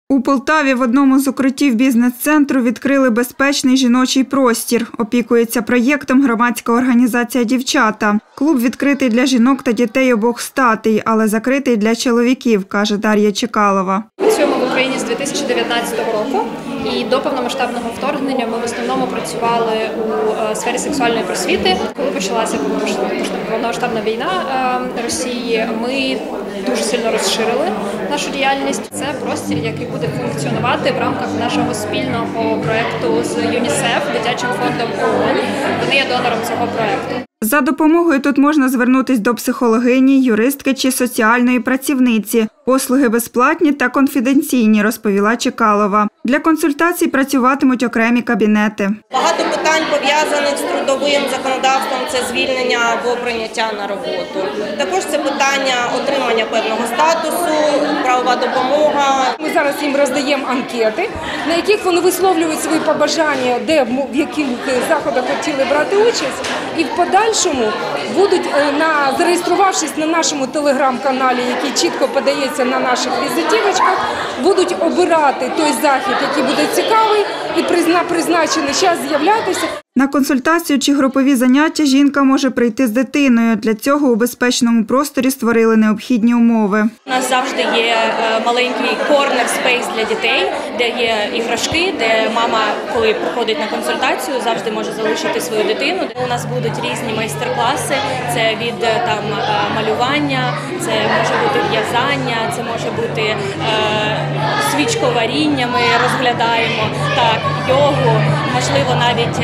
У Полтаві в одному з укриттів бізнес-центру відкрили безпечний жіночий простір. Опікується проєктом громадська організація «Дівчата». Клуб відкритий для жінок та дітей обох статей, але закритий для чоловіків, каже Дар'я Чекалова. Працюємо в Україні з 2019 року. І до повномасштабного вторгнення ми в основному працювали у сфері сексуальної просвіти. Коли почалася повномасштабна війна Росії, ми дуже сильно розширили нашу діяльність. Це простір, який буде функціонувати в рамках нашого спільного проєкту з ЮНІСЕФ, дитячим фондом ООН. Вони є донором цього проєкту. За допомогою тут можна звернутися до психологині, юристки чи соціальної працівниці. Послуги безплатні та конфіденційні, розповіла Чекалова. Для консультацій працюватимуть окремі кабінети. Багато питань пов'язаних з трудовим законодавством – це звільнення або прийняття на роботу. Також це питання отримання певного статусу, правова допомога. Ми зараз їм роздаємо анкети, на яких вони висловлюють свої побажання, в яких заходах хотіли брати участь. І в подальшому будуть, зареєструвавшись на нашому телеграм-каналі, який чітко подається на наших візитівочках, будуть обирати той захід, який буде цікавий, і призначений час з'являтися. На консультацію чи групові заняття жінка може прийти з дитиною. Для цього у безпечному просторі створили необхідні умови. У нас завжди є маленький корнер-спейс для дітей, де є іграшки, де мама, коли приходить на консультацію, завжди може залишити свою дитину. У нас будуть різні майстер-класи, це від малювання, це може бути в'язання, це може бути свічковаріння, ми розглядаємо, йогу, можливо навіть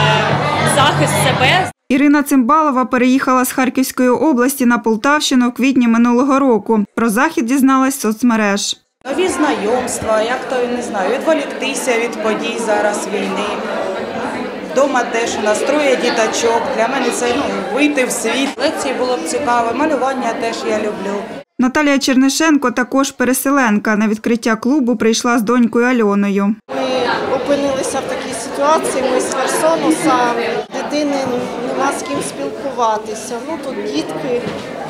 захист себе. Ірина Цимбалова переїхала з Харківської області на Полтавщину у квітні минулого року. Про захід дізналась з соцмереж. Нові знайомства, відволіктися від подій зараз війни. Дома теж у нас троє діточок, для мене це вийти в світ. Лекції було б цікаво, малювання теж я люблю. Наталія Чернишенко також переселенка. На відкриття клубу прийшла з донькою Альоною. Ми опинилися в такій ситуації, ми з Херсону самі, дитини нема з ким спілкуватися. Тут дітки,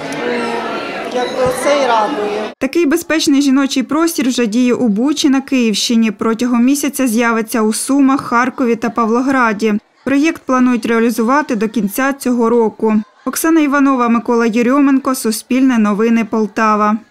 це і радує. Такий безпечний жіночий простір вже діє у Бучі на Київщині. Протягом місяця з'явиться у Сумах, Харкові та Павлограді. Проєкт планують реалізувати до кінця цього року. Оксана Іванова, Микола Єрьоменко, Суспільне новини, Полтава.